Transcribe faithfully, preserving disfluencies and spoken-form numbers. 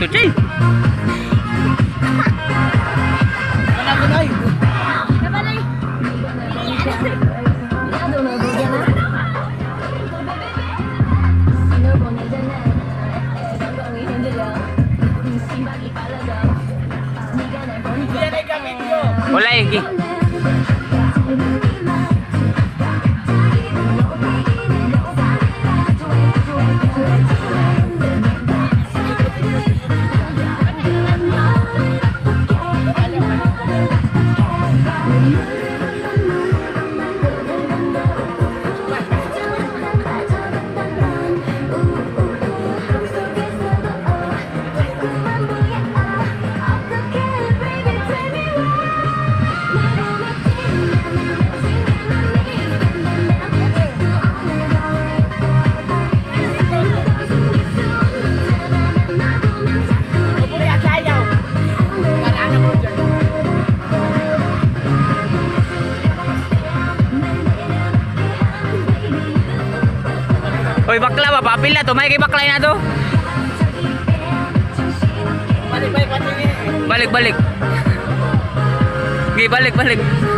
Chay. Wala lagi. Hoy bakla, mapapil na to. May kay bakla na to. Balik, balik, balik. Balik, balik. Okay, balik, balik.